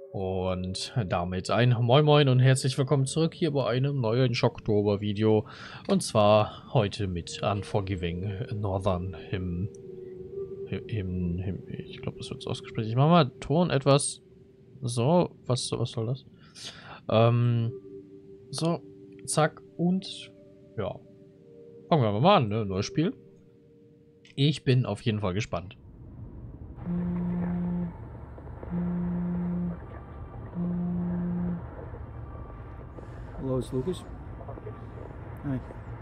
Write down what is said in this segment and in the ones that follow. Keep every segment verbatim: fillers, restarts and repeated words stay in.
Und damit ein Moin Moin und herzlich willkommen zurück hier bei einem neuen Schocktober-Video. Und zwar heute mit Unforgiving Northern Hymn. Hymn, Hymn, ich glaube, das wird so ausgesprochen. Ich mache mal Ton etwas. So, was, was soll das? Ähm, so, zack und ja. Fangen wir mal an, ne? Neues Spiel. Ich bin auf jeden Fall gespannt. Hello, it's Lucas. Hi.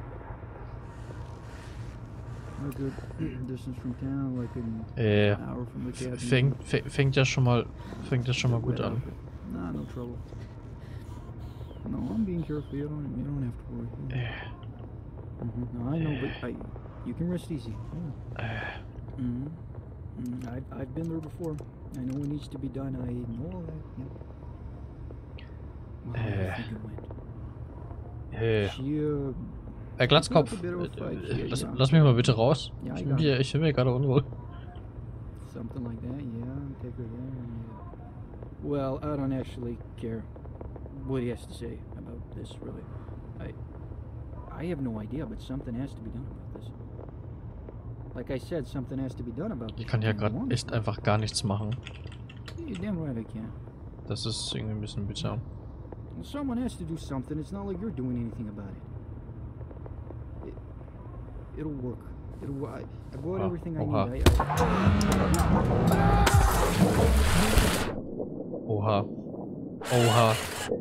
A good distance from town, like an Äh, hour from the cabin. fängt, fängt ja schon mal, fängt ja schon mal gut an. Nah, no trouble. No, I'm being careful. You don't, you don't have to worry. Äh, Mm-hmm. No, I know, but I, you can rest easy. Yeah. äh, Mm-hmm. Mm, I've, I've been there before. I know what needs to be done. I know all that. Yeah. Well, how do you Äh. think it went? äh. She, uh, Herr Glatzkopf, äh, lass, lass mich mal bitte raus. Ich bin hier, ich bin mir gerade unwohl. Something like that, yeah. Take her there. And, uh, well, I don't actually care what he has to say about this, really. I, I have no idea, but something has to be done about this. Like I said, something has to be done about this. Ich kann hier gerade echt einfach gar nichts machen. You're damn right I can. Das ist irgendwie ein bisschen bitter. Well, someone has to do something. It's not like you're doing anything about it. it it'll work. It'll. I, I bought Ah, everything I oha. need. I, Oha. Oha.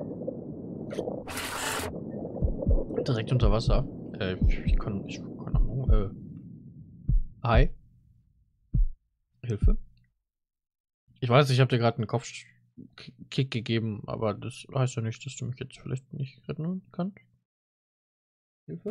Direkt unter Wasser. Äh, ich, ich kann, ich, keine Ahnung, äh. Hi. Hilfe. Ich weiß, ich habe dir gerade einen Kopfkick gegeben, aber das heißt ja nicht, dass du mich jetzt vielleicht nicht retten kannst. Hilfe.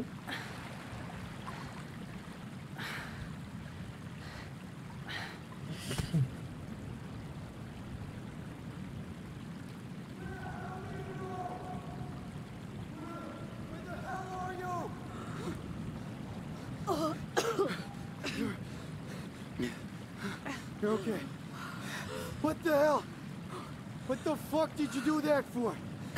You're okay. What the hell? What the fuck did you do that for?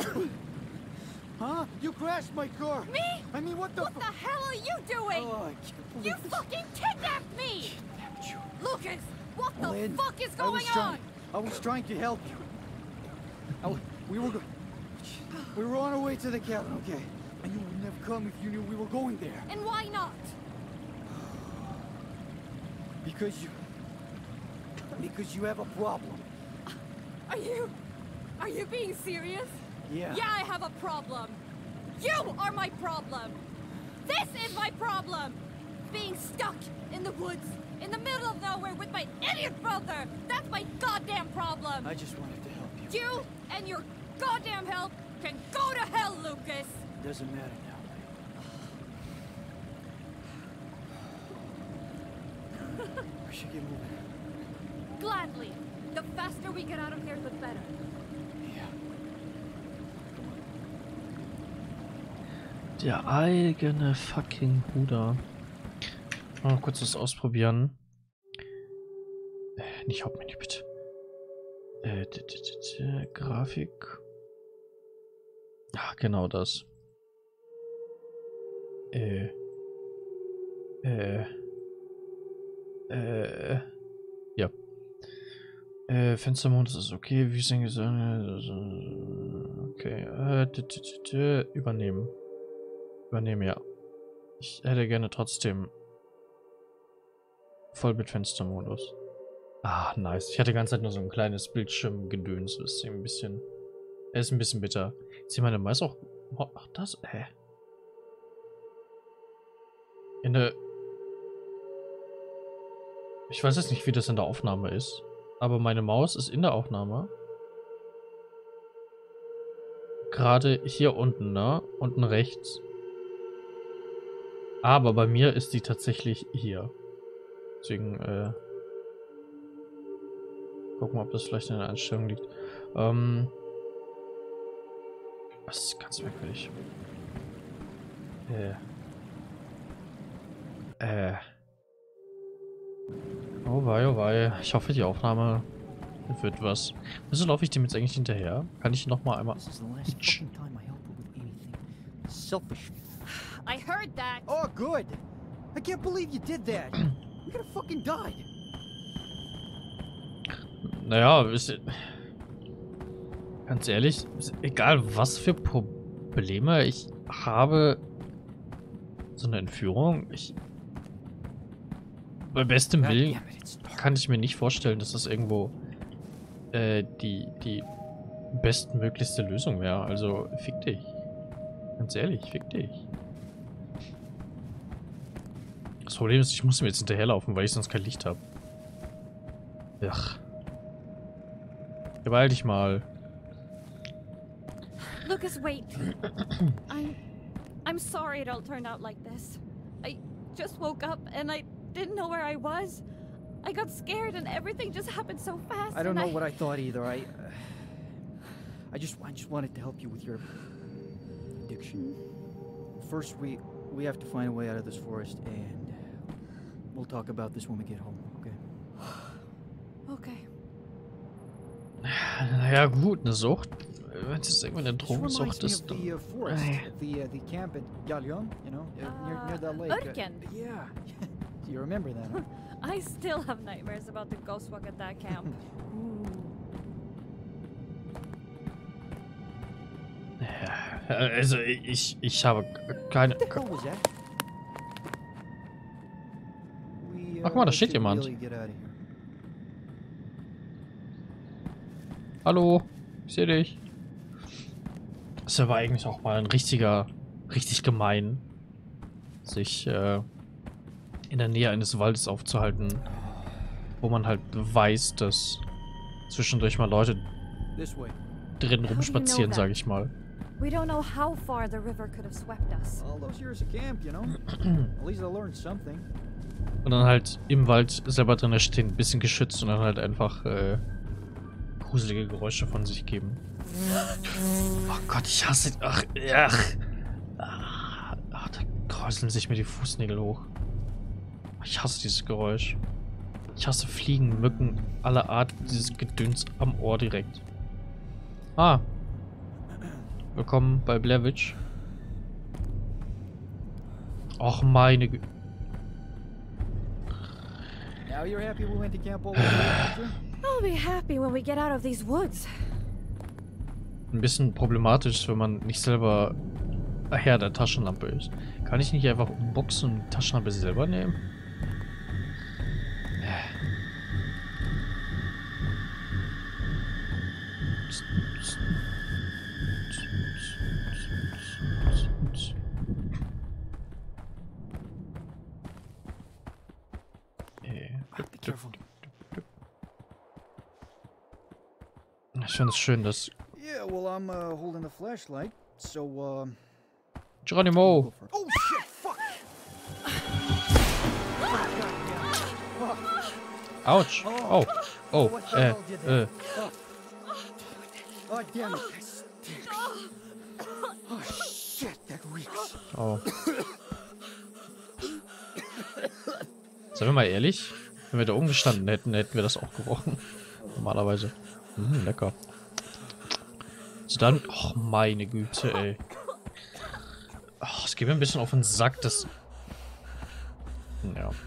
Huh? You crashed my car. Me? I mean, what the What the hell are you doing? Oh, I can't believe You this. fucking kidnapped me! Kidnapped you. Lucas, what the Lynn, fuck is I was going trying, on? I was trying to help you. I w we were go we were on our way to the cabin, okay? And you wouldn't have come if you knew we were going there. And why not? Because you... Because you have a problem. Are you... Are you being serious? Yeah. Yeah, I have a problem. You are my problem. This is my problem. Being stuck in the woods, in the middle of nowhere with my idiot brother. That's my goddamn problem. I just wanted to help you. You and your goddamn help can go to hell, Lucas. Doesn't matter now. We should get moving. Gladly. The faster we get out of here, the better. Yeah. Der eigene fucking Bruder. Mal noch kurz das ausprobieren. Äh, nicht Hauptmenü, bitte. Äh, d -d -d -d Grafik. Ach, genau das. Äh. Äh. Äh. Ja. Äh, Fenstermodus ist okay. Wie sind gesagt? Okay. Äh, d -d -d -d übernehmen. Übernehmen, ja. Ich hätte gerne trotzdem Vollbildfenstermodus. Ah, nice. Ich hatte die ganze Zeit nur so ein kleines Bildschirmgedöns. Das ist ein bisschen... Er ist ein bisschen bitter. Ist hier meine Maus auch... Ach, das... Hä? In der... Ich weiß jetzt nicht, wie das in der Aufnahme ist. Aber meine Maus ist in der Aufnahme. Gerade hier unten, ne? Unten rechts. Aber bei mir ist die tatsächlich hier. Deswegen, äh... gucken wir, ob das vielleicht in der Einstellung liegt. Ähm... Das ist ganz merkwürdig. Äh... Äh... Oh wei, oh wei. Ich hoffe, die Aufnahme wird was. Wieso laufe ich dem jetzt eigentlich hinterher? Kann ich noch mal einmal... This is the last fucking time I help her with anything. Selfish. I heard that. Oh, good. I can't believe you did that. We could have fucking died. Naja, ist, ganz ehrlich, ist egal was für Probleme ich habe, so eine Entführung, ich... Bei bestem Willen kann ich mir nicht vorstellen, dass das irgendwo äh, die, die bestmöglichste Lösung wäre. Also, fick dich. Ganz ehrlich, fick dich. Das Problem ist, ich muss ihm jetzt hinterherlaufen, weil ich sonst kein Licht habe. Ach. Beeil dich mal. Lucas, wait. I'm... I'm sorry it all turned out like this. I just woke up and I didn't know where I was. I got scared and everything just happened so fast. I don't and know I... what I thought either. I, uh, I just, I just wanted to help you with your addiction. First, we, we have to find a way out of this forest, and we'll talk about this when we get home. Okay? Okay. Naja, gut, eine Sucht. Wenn es irgendwie eine This reminds Drogensucht me ist, of dann... the uh, forest, Ay. the uh, the camp at Galion, you know, uh, near, near that lake. Uh, Urken. yeah, so you remember that? Huh? I still have nightmares about the ghost walk at that camp. Ja, also ich, ich habe keine... What the hell was that? We, uh, Ach, guck mal, da steht should jemand. really get out of here. Hallo, ich sehe dich. Das war eigentlich auch mal ein richtiger, richtig gemein, sich äh, in der Nähe eines Waldes aufzuhalten, wo man halt weiß, dass zwischendurch mal Leute This way. drin How do you know rumspazieren, that? sage ich mal. We don't know how far the river could have swept us. All those years of camp, you know. At least I learned something. Und dann halt im Wald selber drin stehen, ein bisschen geschützt und dann halt einfach äh, gruselige Geräusche von sich geben. Oh Gott, ich hasse... Ach, ach. Ach, da kräuseln sich mir die Fußnägel hoch. Ich hasse dieses Geräusch. Ich hasse Fliegen, Mücken, aller Art, dieses Gedöns am Ohr direkt. Ah. Willkommen bei Blair Witch. Och, meine Güte. Now you're happy we went to camp all the way, aren't you? I'll be happy when we get out of these woods. Ein bisschen problematisch, wenn man nicht selber Herr der Taschenlampe ist. Kann ich nicht einfach umboxen und die Taschenlampe selber nehmen? Be careful. Ich finde es schön, dass Yeah, well, I'm uh, holding the flashlight, so uh. Geronimo. go for it. Oh shit! Fuck! Autsch. Oh. Oh. What the Äh. hell did that? Äh. Oh. Oh damn it! That stinks. Oh shit! That reeks. Oh. Seien wir mal ehrlich, wenn wir da oben gestanden hätten, hätten wir das auch gerochen. Normalerweise. Hm, lecker. So dann... Och, meine Güte, ey. Ach, es geht mir ein bisschen auf den Sack, das... Ja.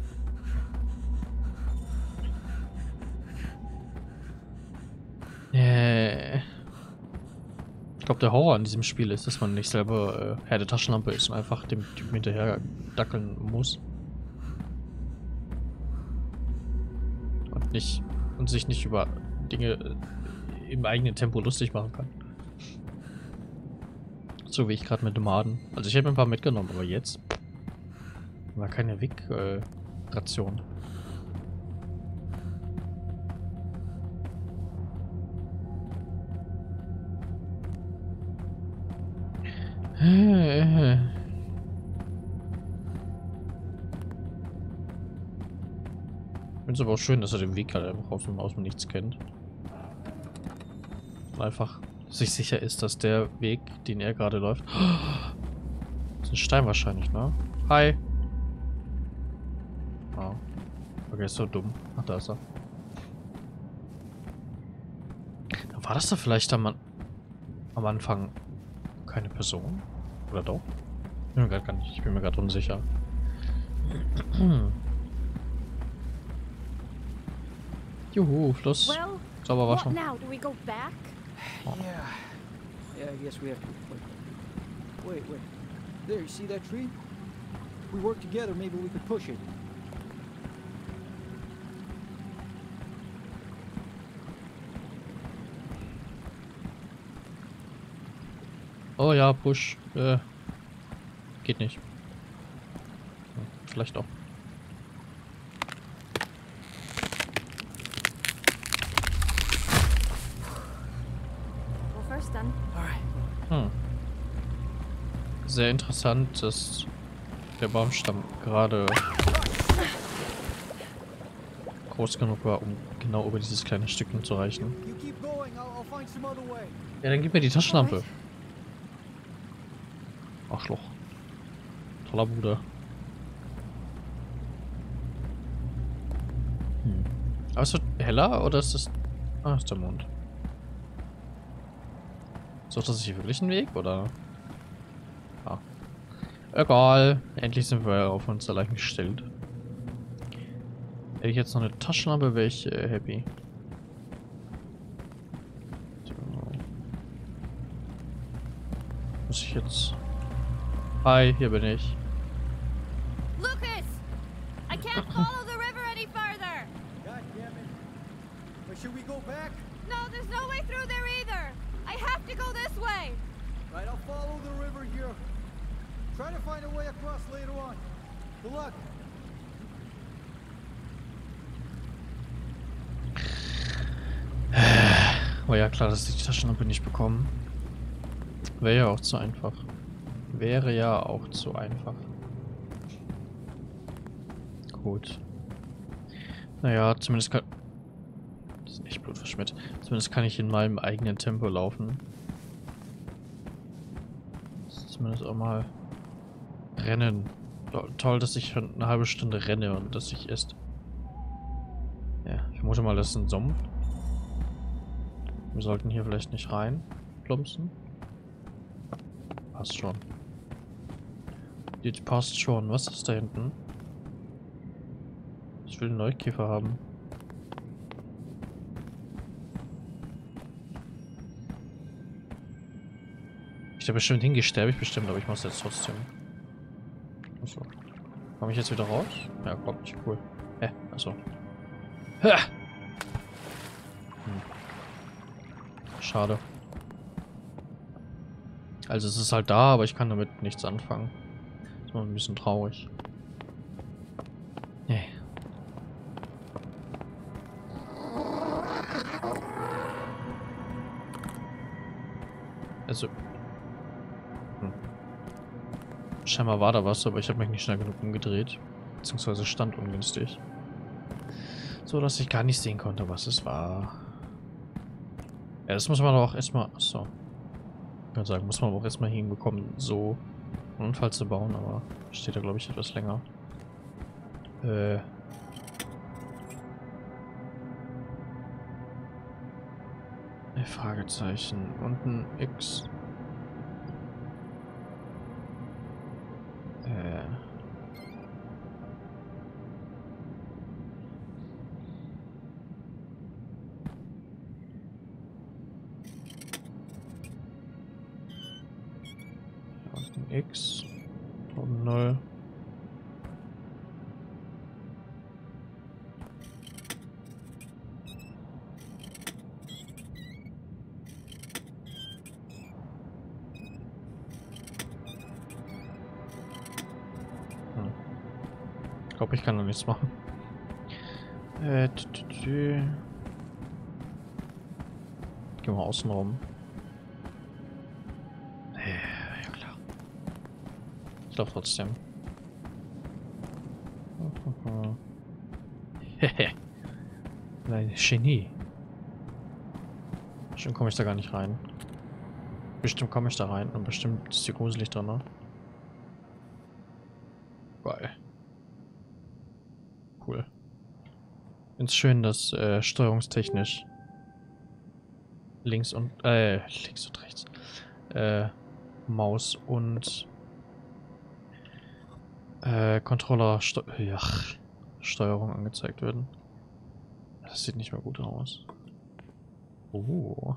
Äh. Ich glaube, der Horror an diesem Spiel ist, dass man nicht selber äh, Herr der Taschenlampe ist und einfach dem Typen hinterher dackeln muss. Und nicht und sich nicht über Dinge äh, im eigenen Tempo lustig machen kann. So wie ich gerade mit Nomaden. Also ich hätte mir ein paar mitgenommen, aber jetzt war keine Weg-Ration. Äh. Ich finde es aber auch schön, dass er den Weg halt einfach aus dem, aus dem Nichts kennt. Und einfach sich sicher ist, dass der Weg, den er gerade läuft... Das ist ein Stein wahrscheinlich, ne? Hi! Oh. Okay, ist so dumm. Ach, da ist er. War das da vielleicht am, am Anfang keine Person? Oder doch? Ich bin mir gerade gar nicht, ich bin mir gerade unsicher. Juhu, Schluss. Well, Sauber what waschen. now? Do we go back? Yeah. Yeah, I guess we have to. Wait, wait. wait. There, you see that tree? If we work together, maybe we could push it. Oh ja, Push. Äh, geht nicht. Hm, vielleicht auch. Well, first then. All right. Hm. Sehr interessant, dass der Baumstamm gerade groß genug war, um genau über dieses kleine Stückchen zu reichen. You keep going. I'll, I'll find some other way. Ja, dann gib mir die Taschenlampe. Arschloch. Toller Bruder. Hm. Aber ist es heller oder ist es... Ah, ist der Mond. Sucht das sich wirklich einen Weg, oder? Ah. Egal. Endlich sind wir auf uns allein gestellt. Hätte ich jetzt noch eine Taschenlampe, wäre ich äh, happy. So. Muss ich jetzt... Hi, hier bin ich. Lucas! I can't follow the river any farther! God damn it. But should we go back? No, there's no way through there either! I have to go this way! Right, I'll follow the river here. Try to find a way across later on. Good luck. War ja klar, dass ich die Taschenlampe nicht bekommen. Wäre ja auch zu einfach. Wäre ja auch zu einfach. Gut. Naja, zumindest kann... Das ist echt blutverschmiert. Zumindest kann ich in meinem eigenen Tempo laufen. Zumindest auch mal rennen. Toll, dass ich schon eine halbe Stunde renne und dass ich erst... Ja, ich vermute mal, das ist ein Sumpf. Wir sollten hier vielleicht nicht rein plumpsen. Passt schon. Das passt schon. Was ist da hinten? Ich will einen Neukäfer haben. Ich habe bestimmt hingesterbe ich bestimmt, aber ich muss jetzt trotzdem. Achso. Komme ich jetzt wieder raus? Ja, kommt nicht. Cool. Hä? Achso. Ha! Hm. Schade. Also es ist halt da, aber ich kann damit nichts anfangen. Das ist mal ein bisschen traurig. Nee. Also. Hm. Scheinbar war da was, aber ich habe mich nicht schnell genug umgedreht. Beziehungsweise stand ungünstig. So, dass ich gar nicht sehen konnte, was es war. Ja, das muss man aber auch erstmal... Achso. Ich würde sagen, muss man aber auch erstmal hinbekommen, so einen Unfall zu bauen, aber steht da, glaube ich, etwas länger. Äh. Ein Fragezeichen und ein X. Äh. Und ein X. Und null. Ich glaube, ich kann noch nichts machen. Äh, tü, tü, tü. Gehen wir außen rum. Ja, klar. Ich laufe trotzdem. Hehe. Ein Genie. Bestimmt komme ich da gar nicht rein. Bestimmt komme ich da rein und bestimmt ist hier gruselig drin, ne? Geil. Cool. Find's schön, dass äh, steuerungstechnisch links und, äh, links und rechts, äh, Maus und, äh, Controller, Steu ja, Steuerung angezeigt werden. Das sieht nicht mehr gut aus. Oh.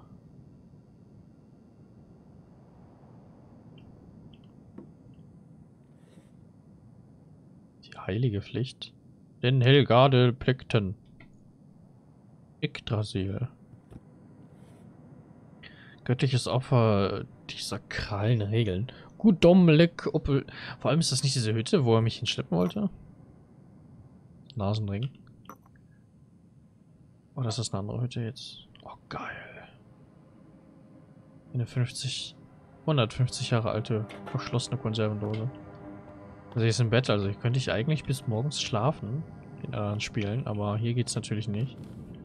Die heilige Pflicht. Den Helgade Plikten. Yggdrasil. Göttliches Opfer, die sakralen Regeln. Gudomlik Opel. Vor allem ist das nicht diese Hütte, wo er mich hinschleppen wollte? Nasenring. Oh, das ist eine andere Hütte jetzt. Oh, geil. Eine fünfzig, hundertfünfzig Jahre alte, verschlossene Konservendose. Also hier ist im Bett, also hier könnte ich eigentlich bis morgens schlafen in anderen Spielen, aber hier geht's natürlich nicht.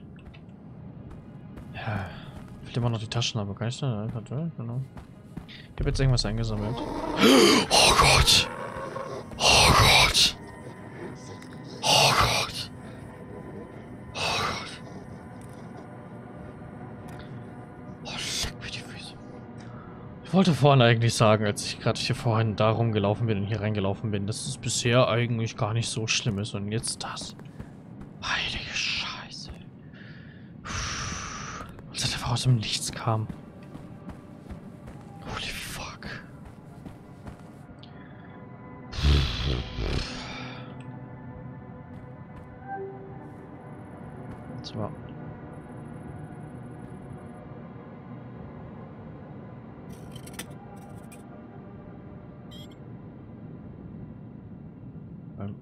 Ja, fehlt immer noch die Taschenlampe, kann ich da? Genau. Ich habe jetzt irgendwas eingesammelt. Oh Gott! Oh Gott! Oh Gott! Oh Gott! Oh, leck mir die Füße. Ich wollte vorhin eigentlich sagen, als ich gerade hier vorhin da rumgelaufen bin und hier reingelaufen bin, dass es bisher eigentlich gar nicht so schlimm ist. Und jetzt das. Heilige Scheiße. Als das einfach aus dem Nichts kam. Holy fuck. So. Ähm.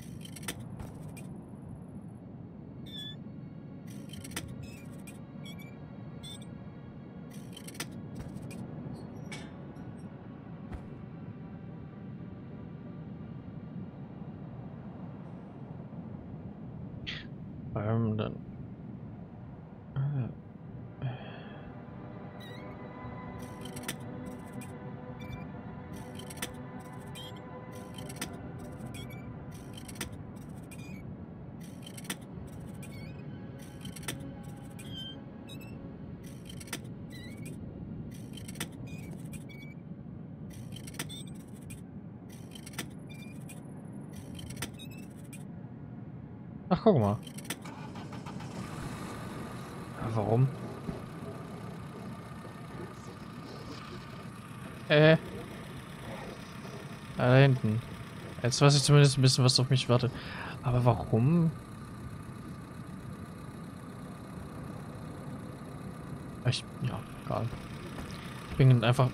Ähm, dann. Äh. Ach, guck mal. Warum? Äh. Ah, da hinten. Jetzt weiß ich zumindest ein bisschen, was auf mich wartet. Aber warum? Ich, ja, egal. Ich bin einfach...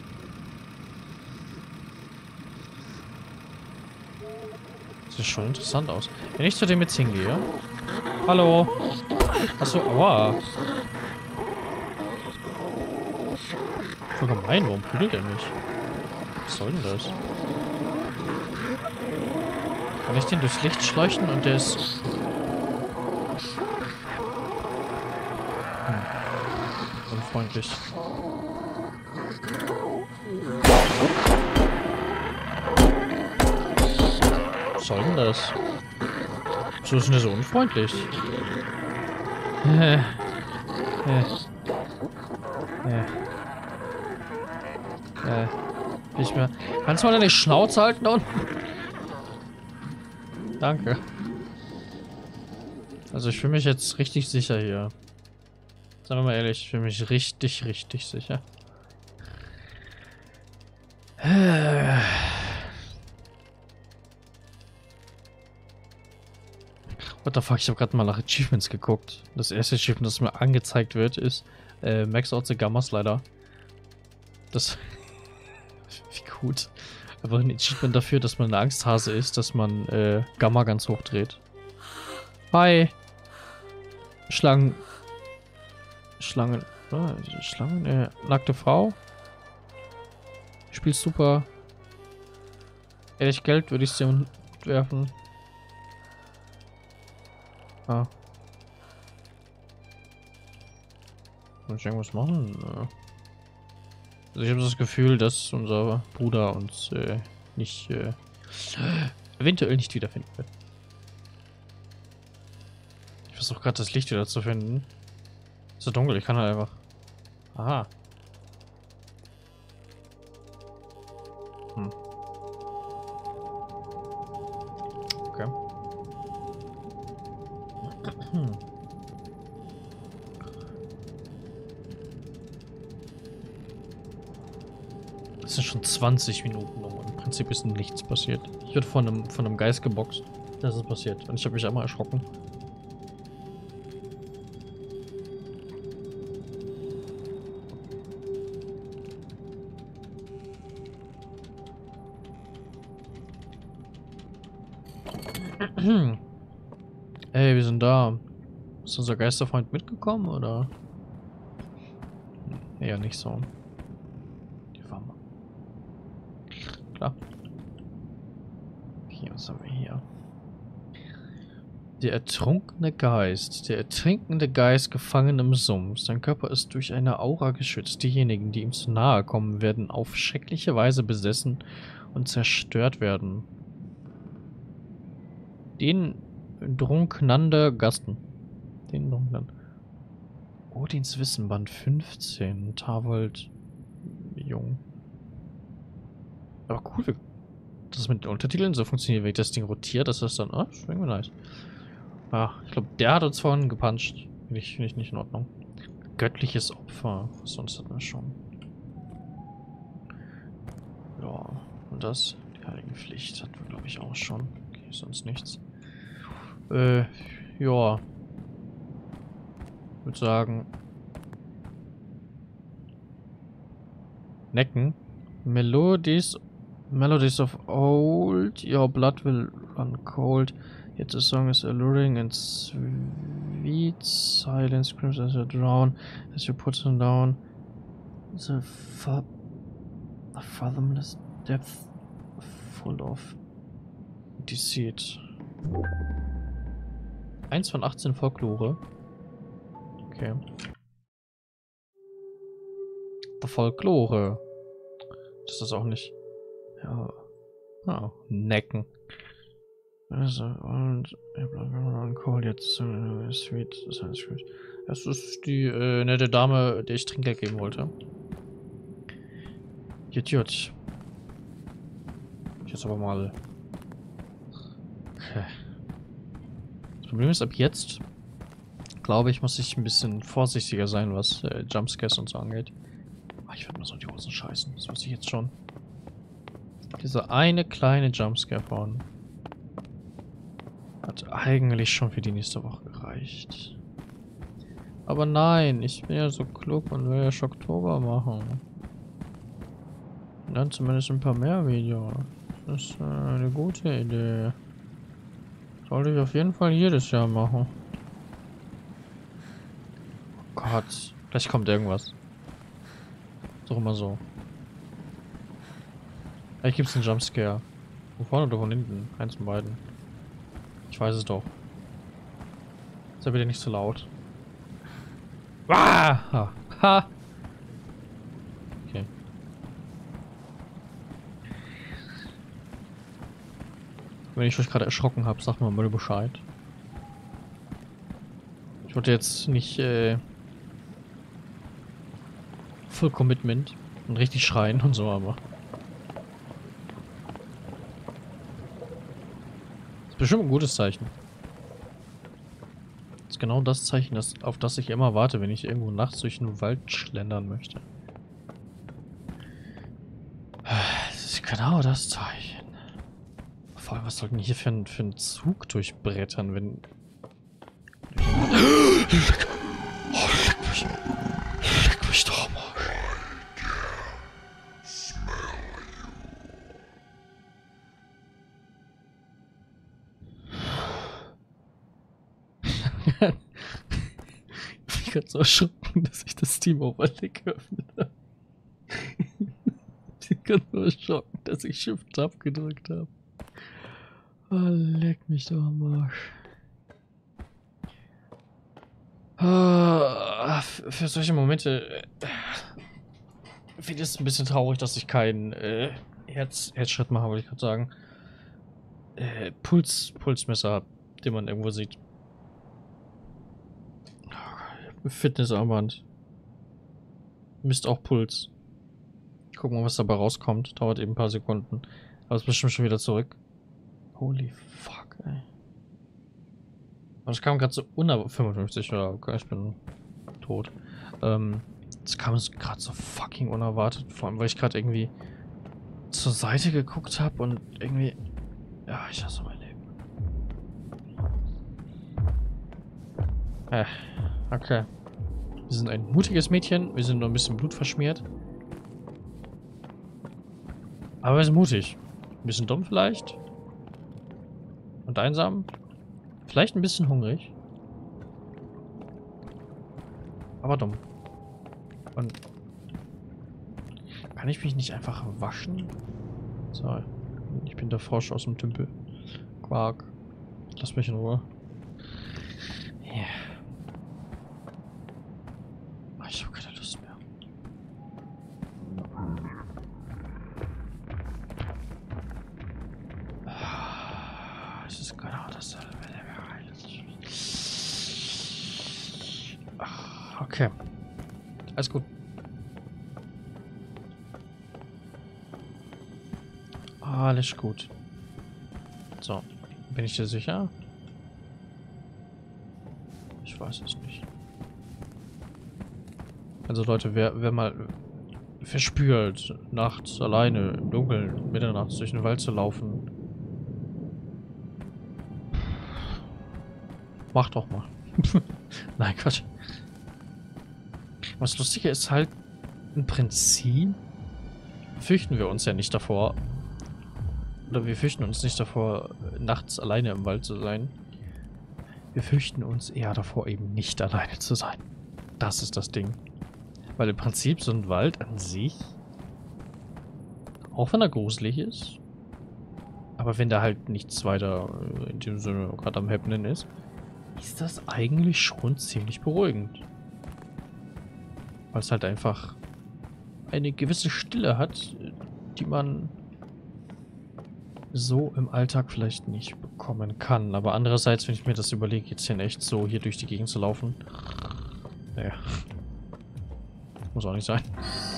Sieht schon interessant aus. Wenn ich zu dem jetzt hingehe... Hallo? Achso, aua. Voll gemein, warum prügelt er mich? Was soll denn das? Kann ich den durchs Licht schleichen und der ist... Hm. Unfreundlich. Was soll denn das? Wieso ist denn der so unfreundlich? Äh. Äh. Äh. Äh. Nicht mehr. Kannst du mal deine Schnauze halten da unten? Danke. Also ich fühle mich jetzt richtig sicher hier. Sagen wir mal ehrlich, ich fühle mich richtig, richtig sicher. Äh. What the fuck, ich habe gerade mal nach Achievements geguckt. Das erste Achievement, das mir angezeigt wird, ist äh, Max out the Gamma Slider. Das... Wie gut. Aber ein Achievement dafür, dass man eine Angsthase ist, dass man äh, Gamma ganz hoch dreht. Hi! Schlangen... Schlangen... Oh, Schlangen... Äh, nackte Frau. Spielt super. Ehrlich Geld würde ich sie um werfen. Ah. Kann ich irgendwas machen? Also ich habe das Gefühl, dass unser Bruder uns äh, nicht äh, eventuell nicht wiederfinden wird. Ich versuche gerade das Licht wieder zu finden. Ist so dunkel, ich kann halt einfach. Aha. Hm. Okay. Hm. Es sind schon zwanzig Minuten um. Im Prinzip ist nichts passiert. Ich wurde von einem, von einem Geist geboxt. Das ist passiert. Und ich habe mich einmal erschrocken. Ey, wir sind da. Ist unser Geisterfreund mitgekommen, oder? Hm, eher nicht so. Die Farbe. Klar. Hier, was haben wir hier? Der ertrunkene Geist. Der ertrinkende Geist gefangen im Sumpf. Sein Körper ist durch eine Aura geschützt. Diejenigen, die ihm zu nahe kommen, werden auf schreckliche Weise besessen und zerstört werden. Den Drunknander Gasten. Den Drunknander. Odins Wissen, Band fünfzehn. Tavold Jung. Aber cool, das mit den Untertiteln so funktioniert, wenn ich das Ding rotiert, dass das dann. Ah, das ist irgendwie nice. Ach, ich glaube, der hat uns vorhin gepuncht. Finde ich, find ich nicht in Ordnung. Göttliches Opfer. Was sonst hatten wir schon. Ja, und das? Die heilige Pflicht hatten wir, glaube ich, auch schon. Okay, sonst nichts. Äh, ja. Ich würde sagen. Necken. Melodies. Melodies of old. Your blood will run cold. Yet the song is alluring and sweet. Silence screams as you drown. As you put them down. The, fa the fathomless depth full of deceit. eins von achtzehn Folklore. Okay. The Folklore. Das ist auch nicht. Ja. Oh, Necken. Also, und Cold jetzt sweet. Das ist die äh, nette Dame, der ich Trinkgeld geben wollte. Jut, jut. Jetzt aber mal. Okay. Das Problem ist, ab jetzt, glaube ich, muss ich ein bisschen vorsichtiger sein, was äh, Jumpscares und so angeht. Ach, ich werde mir so die Hosen scheißen. Das weiß ich jetzt schon. Dieser eine kleine Jumpscare von hat eigentlich schon für die nächste Woche gereicht. Aber nein, ich bin ja so klug und will ja Schocktober machen. Und dann zumindest ein paar mehr Videos. Das ist äh, eine gute Idee. Sollte ich auf jeden Fall jedes Jahr machen. Oh Gott, gleich kommt irgendwas. Doch immer so. Vielleicht gibt es einen Jumpscare. Von vorne oder von hinten? Eins von beiden. Ich weiß es doch. Ist ja wieder nicht zu laut. Ah! Ha! Ha! Okay. Wenn ich euch gerade erschrocken habe, sagt mal mal Bescheid. Ich wollte jetzt nicht äh, Full Commitment und richtig schreien und so, aber das ist bestimmt ein gutes Zeichen. Das ist genau das Zeichen, das, auf das ich immer warte, wenn ich irgendwo nachts durch den Wald schlendern möchte. Das ist genau das Zeichen. Vor allem, was soll denn hier für ein, für ein Zug durchbrettern, wenn... Oh, leck mich. Leck mich doch mal. Ich bin gerade so erschrocken, dass ich das Steam Overlay geöffnet habe. Ich bin gerade so erschrocken, dass ich Shift Tab gedrückt habe. Oh, leck mich doch am Arsch. Oh, für solche Momente äh, finde ich es ein bisschen traurig, dass ich keinen äh, Herz, Herzschritt mache, wollte ich gerade sagen. Äh, Puls, Pulsmesser habe, den man irgendwo sieht. Fitnessarmband. misst auch Puls. Gucken wir, was dabei rauskommt. Dauert eben ein paar Sekunden. Aber ist bestimmt schon wieder zurück. Holy fuck, ey. Aber das kam gerade so unerwartet. fünfundfünfzig oder okay, ich bin tot. Ähm, das kam gerade so fucking unerwartet. Vor allem, weil ich gerade irgendwie zur Seite geguckt habe und irgendwie. Ja, ich hasse mein Leben. Äh, okay. Wir sind ein mutiges Mädchen. Wir sind nur ein bisschen blutverschmiert. Aber wir sind mutig. Ein bisschen dumm vielleicht. Und einsam. Vielleicht ein bisschen hungrig. Aber dumm. Und kann ich mich nicht einfach waschen? So. Ich bin der Frosch aus dem Tümpel. Quark. Lass mich in Ruhe. Ja. Yeah. Ich habe keine Lust mehr. Es ist genau dasselbe. Okay. Alles gut. Alles gut. So. Bin ich dir sicher? Ich weiß es nicht. Also Leute, wer, wer mal verspürt, nachts alleine im Dunkeln, mitternachts durch den Wald zu laufen, mach doch mal. Nein, Quatsch. Was lustiger ist halt, im Prinzip fürchten wir uns ja nicht davor. Oder wir fürchten uns nicht davor, nachts alleine im Wald zu sein. Wir fürchten uns eher davor, eben nicht alleine zu sein. Das ist das Ding. Weil im Prinzip so ein Wald an sich, auch wenn er gruselig ist, aber wenn da halt nichts weiter in dem Sinne gerade am Happening ist, ist das eigentlich schon ziemlich beruhigend. Weil es halt einfach eine gewisse Stille hat, die man so im Alltag vielleicht nicht bekommen kann. Aber andererseits, wenn ich mir das überlege, jetzt hier in echt so hier durch die Gegend zu laufen, naja, muss auch nicht sein.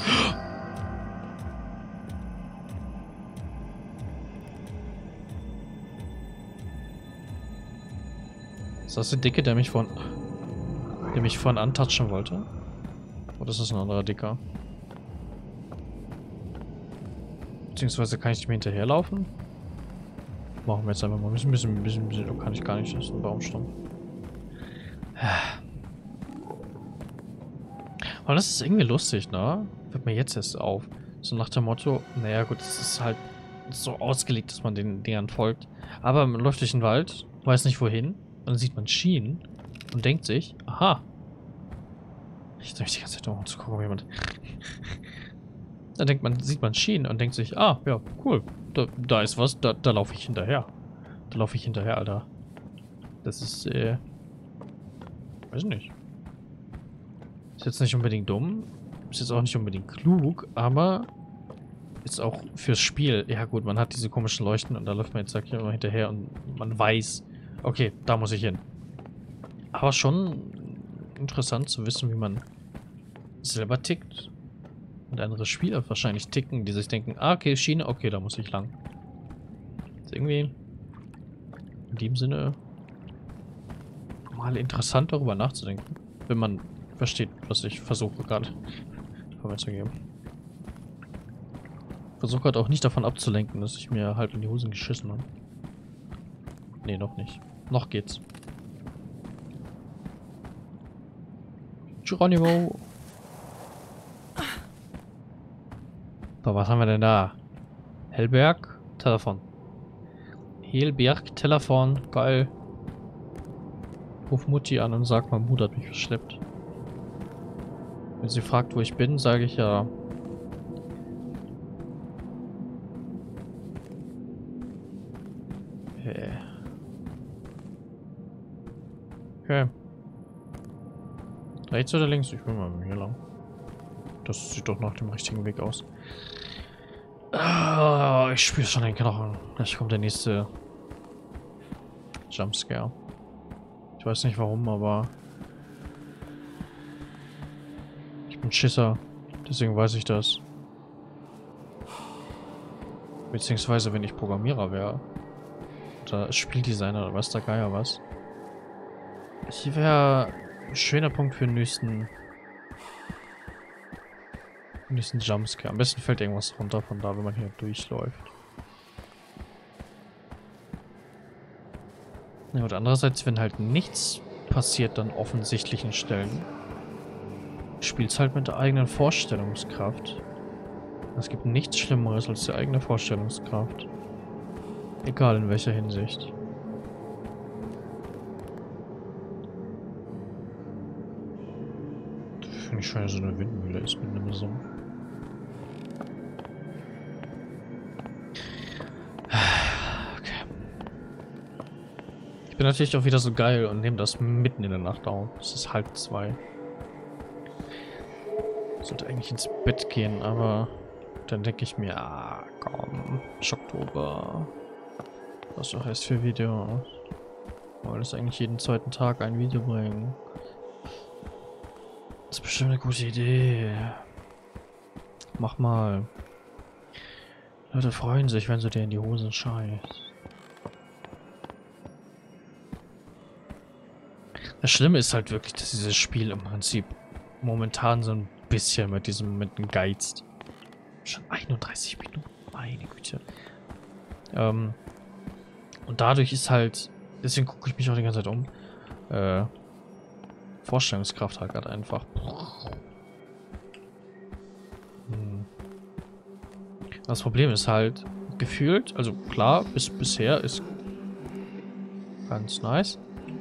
Ist das der Dicke, der mich von der mich vorhin antatschen wollte? Oder ist das ein anderer Dicker? Beziehungsweise kann ich mir hinterherlaufen? Machen wir jetzt einfach mal ein bisschen, bisschen, bisschen, bisschen. Oh, kann ich gar nicht, das ist ein Baumstamm. Aber das ist irgendwie lustig, ne? Fällt mir jetzt erst auf. So nach dem Motto, naja gut, es ist halt so ausgelegt, dass man den Dingern folgt. Aber man läuft durch den Wald, weiß nicht wohin, und dann sieht man Schienen und denkt sich, aha. Ich drehe mich die ganze Zeit um zu gucken, ob jemand. Dann denkt man, sieht man Schienen und denkt sich, ah, ja, cool. Da, da ist was, da, da laufe ich hinterher. Da laufe ich hinterher, Alter. Das ist, äh. Weiß nicht. Ist jetzt nicht unbedingt dumm. Ist jetzt auch nicht unbedingt klug, aber ist auch fürs Spiel. Ja gut, man hat diese komischen Leuchten und da läuft man jetzt sag ich immer hinterher und man weiß, okay, da muss ich hin. Aber schon interessant zu wissen, wie man selber tickt. Und andere Spieler wahrscheinlich ticken, die sich denken, ah, okay, Schiene, okay, da muss ich lang. Ist irgendwie in dem Sinne mal interessant darüber nachzudenken, wenn man versteht, was ich versuche gerade vorwärtszugeben. Ich versuche gerade auch nicht davon abzulenken, dass ich mir halb in die Hosen geschissen habe. Nee, noch nicht. Noch geht's. Geronimo! So, was haben wir denn da? Hellberg, Telefon. Hellberg, Telefon, geil. Ruf Mutti an und sag, mein Bruder hat mich verschleppt. Wenn sie fragt, wo ich bin, sage ich ja. Okay. Okay. Rechts oder links? Ich will mal hier lang. Das sieht doch nach dem richtigen Weg aus. Ah, ich spüre schon den Knochen. Gleich kommt der nächste Jumpscare. Ich weiß nicht warum, aber ich bin Schisser. Deswegen weiß ich das. Beziehungsweise, wenn ich Programmierer wäre. Oder Spieldesigner oder was der Geier was. Hier wäre ein schöner Punkt für den nächsten... nächsten Jumpscare. Am besten fällt irgendwas runter von da, wenn man hier durchläuft. Ja, und andererseits, wenn halt nichts passiert, dann offensichtlichen Stellen, spielt's halt mit der eigenen Vorstellungskraft. Es gibt nichts Schlimmeres als die eigene Vorstellungskraft. Egal in welcher Hinsicht. Finde ich schon, so eine Windmühle ist mit einem Sumpf. Ich bin natürlich auch wieder so geil und nehme das mitten in der Nacht auf. Es ist halb zwei. Ich sollte eigentlich ins Bett gehen, aber dann denke ich mir, ah, komm, Schocktober. Was doch erst für Video. Wollen das eigentlich jeden zweiten Tag ein Video bringen? Das ist bestimmt eine gute Idee. Mach mal. Leute freuen sich, wenn sie dir in die Hosen scheißt. Das Schlimme ist halt wirklich, dass dieses Spiel im Prinzip momentan so ein bisschen mit diesem Momenten geizt. Schon einunddreißig Minuten, meine Güte. Ähm, und dadurch ist halt, deswegen gucke ich mich auch die ganze Zeit um, äh, Vorstellungskraft halt gerade einfach. Hm. Das Problem ist halt, gefühlt, also klar, bis bisher ist ganz nice.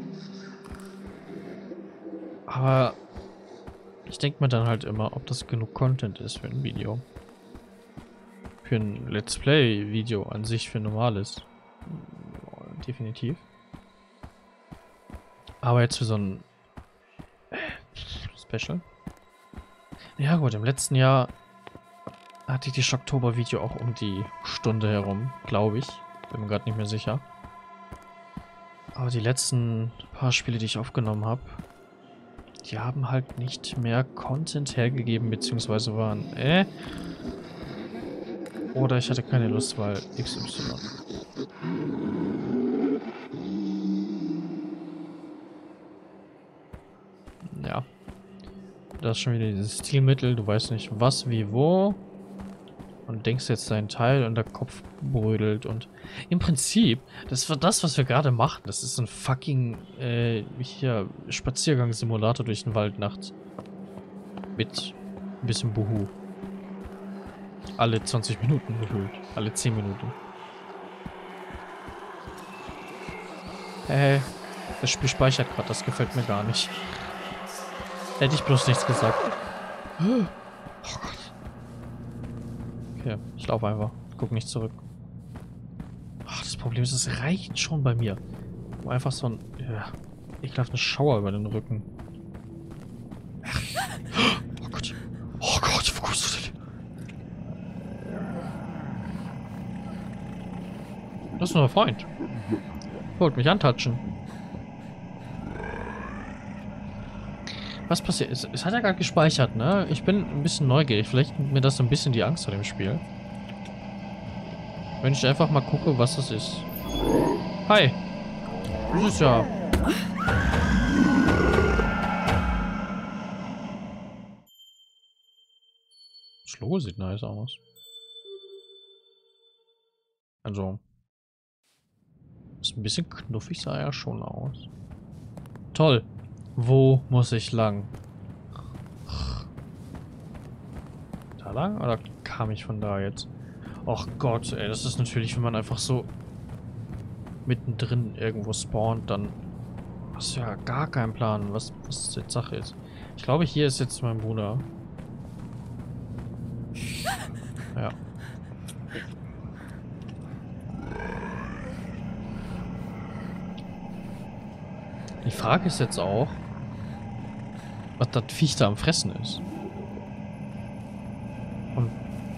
Aber ich denke mir dann halt immer, ob das genug Content ist für ein Video. Für ein Let's Play-Video an sich, für ein normales. Definitiv. Aber jetzt für so ein Special. Ja gut, im letzten Jahr hatte ich die Schocktober-Video auch um die Stunde herum, glaube ich. Bin mir gerade nicht mehr sicher. Aber die letzten paar Spiele, die ich aufgenommen habe, die haben halt nicht mehr Content hergegeben, beziehungsweise waren, äh. Oder ich hatte keine Lust, weil X Y. Ja. Das ist schon wieder dieses Stilmittel, du weißt nicht was, wie, wo. Und denkst jetzt deinen Teil und der Kopf brödelt und im Prinzip, das war das, was wir gerade machen. Das ist ein fucking äh, hier Spaziergangssimulator durch den Wald nachts. Mit ein bisschen Buhu. Alle zwanzig Minuten gefühlt. Alle zehn Minuten. Hey, das Spiel speichert gerade, das gefällt mir gar nicht. Hätte ich bloß nichts gesagt. Oh Gott. Okay, ich laufe einfach. Guck nicht zurück. Ach, das Problem ist, es reicht schon bei mir. Um einfach so ein ja, ekelhaften Schauer über den Rücken. Oh Gott. Oh Gott, wo kommst du denn? Das ist nur ein Freund. Wollt mich antatschen. Was passiert? Es, es hat ja gerade gespeichert, ne? Ich bin ein bisschen neugierig. Vielleicht nimmt mir das so ein bisschen die Angst vor dem Spiel. Wenn ich einfach mal gucke, was das ist. Hi. Das ist ja... Das Logo sieht nice aus. Also... Ist ein bisschen knuffig, sah ja schon aus. Toll. Wo muss ich lang? Da lang? Oder kam ich von da jetzt? Och Gott, ey, das ist natürlich, wenn man einfach so mittendrin irgendwo spawnt, dann hast du ja gar keinen Plan, was, was jetzt Sache ist. Ich glaube, hier ist jetzt mein Bruder. Ja. Die Frage ist jetzt auch, was das Viech da am Fressen ist. Und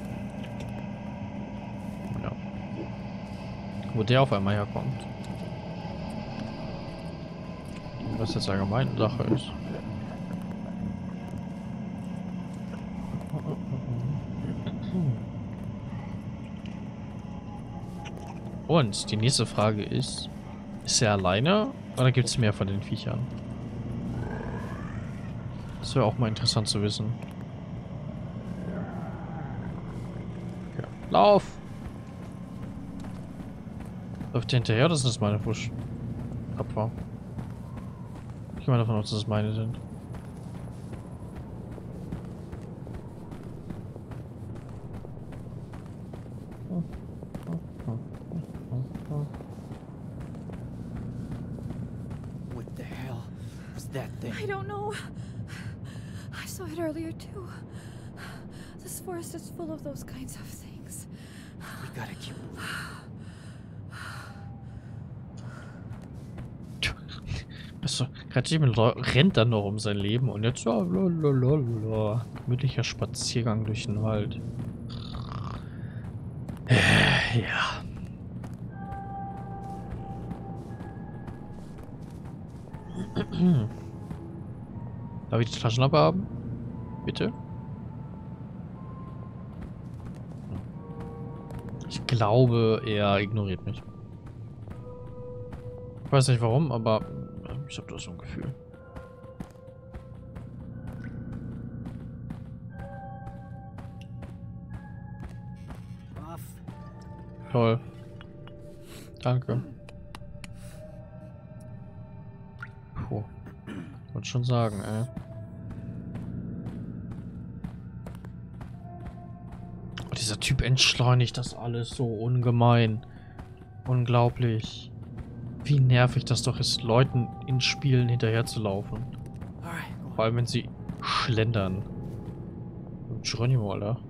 ja. Wo der auf einmal herkommt. Und was jetzt allgemein Sache ist. Und die nächste Frage ist, ist er alleine oder gibt es mehr von den Viechern? Das wäre auch mal interessant zu wissen. Okay. Lauf! Läuft der hinterher oder sind das meine Fußabfahrer? Ich gehe mal davon aus, dass es meine sind. What the hell was that thing? I don't know. I saw it earlier too. This forest is full of those kinds of things. We gotta keep moving. Also, gerade jemand rennt dann noch um sein Leben und jetzt ja, lalalala, gemütlicher Spaziergang durch den Wald. Äh, ja. Darf ich die Taschenlampe haben? Bitte? Ich glaube, er ignoriert mich. Ich weiß nicht warum, aber ich habe da so ein Gefühl. Toll. Danke. Puh. Wollte schon sagen, ey. Oh, dieser Typ entschleunigt das alles so ungemein. Unglaublich. Wie nervig das doch ist, Leuten in Spielen hinterher zu laufen. Vor allem, wenn sie schlendern. Geronimo, Alter.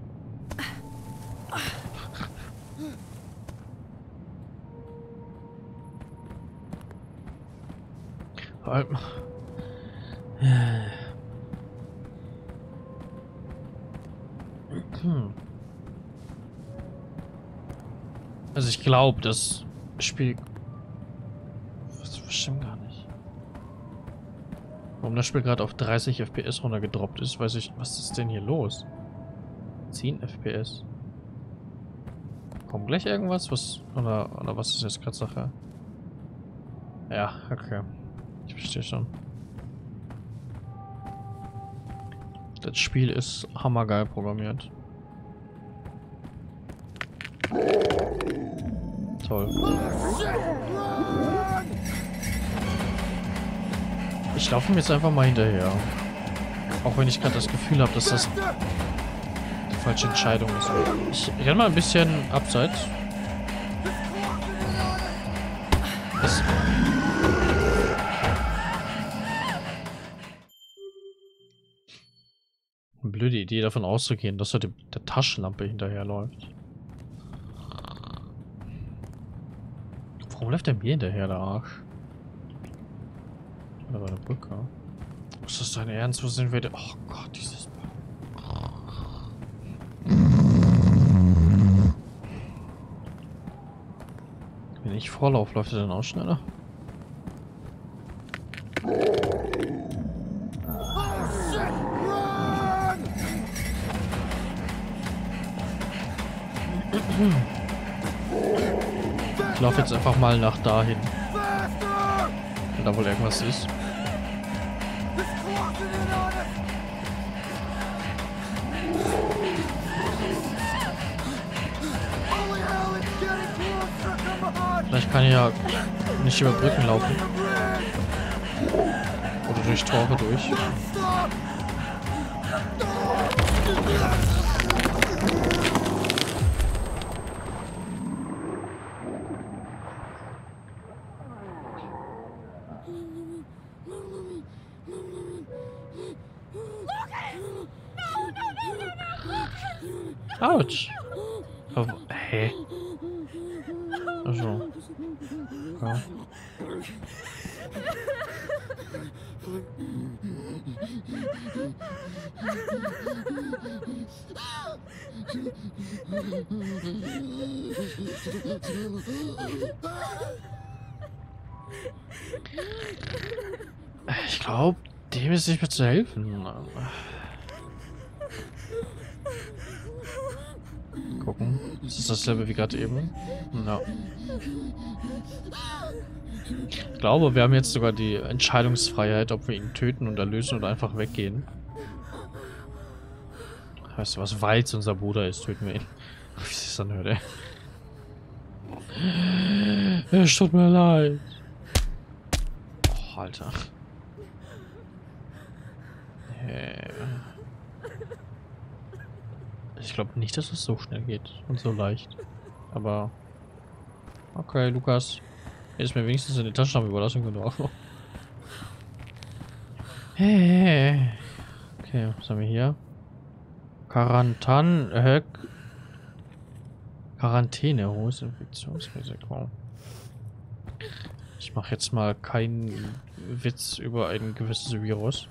Vor allem... Also ich glaube, das Spiel... Das stimmt gar nicht. Warum das Spiel gerade auf dreißig F P S runtergedroppt ist, weiß ich... Was ist denn hier los? zehn F P S. Kommt gleich irgendwas? Was... Oder, oder was ist jetzt gerade Sache? Ja, okay. Ich verstehe schon. Das Spiel ist hammergeil programmiert. Toll. Ich laufe mir jetzt einfach mal hinterher. Auch wenn ich gerade das Gefühl habe, dass das die falsche Entscheidung ist. Ich renne mal ein bisschen abseits. Das Eine blöde Idee, davon auszugehen, dass er der Taschenlampe hinterherläuft. Warum läuft er mir hinterher, der Arsch? Da war eine Brücke. Ist das dein Ernst? Wo sind wir denn? Oh Gott, dieses... Wenn ich vorlaufe, läuft er dann auch schneller? Ich laufe jetzt einfach mal nach dahin. Wenn da wohl irgendwas ist. Vielleicht kann ich ja nicht über Brücken laufen. Oder durch Tore durch. Autsch. Oh, hä? Also. Ja. Ich glaube, dem ist nicht mehr zu helfen. gucken. Ist das dasselbe wie gerade eben? Ja. Ich glaube, wir haben jetzt sogar die Entscheidungsfreiheit, ob wir ihn töten und erlösen oder einfach weggehen. Weißt du was, weil es unser Bruder ist, töten wir ihn. Wie sich das anhört, ey. Es tut mir leid. Oh, Alter. Hey. Ich glaube nicht, dass es so schnell geht und so leicht. Aber... Okay, Lukas. Jetzt mir wenigstens in die Taschenlampe überlassen können, auch noch. Hey. Okay, was haben wir hier? Quarantan... Äh, Quarantäne, hohes Infektionsrisiko. Ich mache jetzt mal keinen Witz über ein gewisses Virus.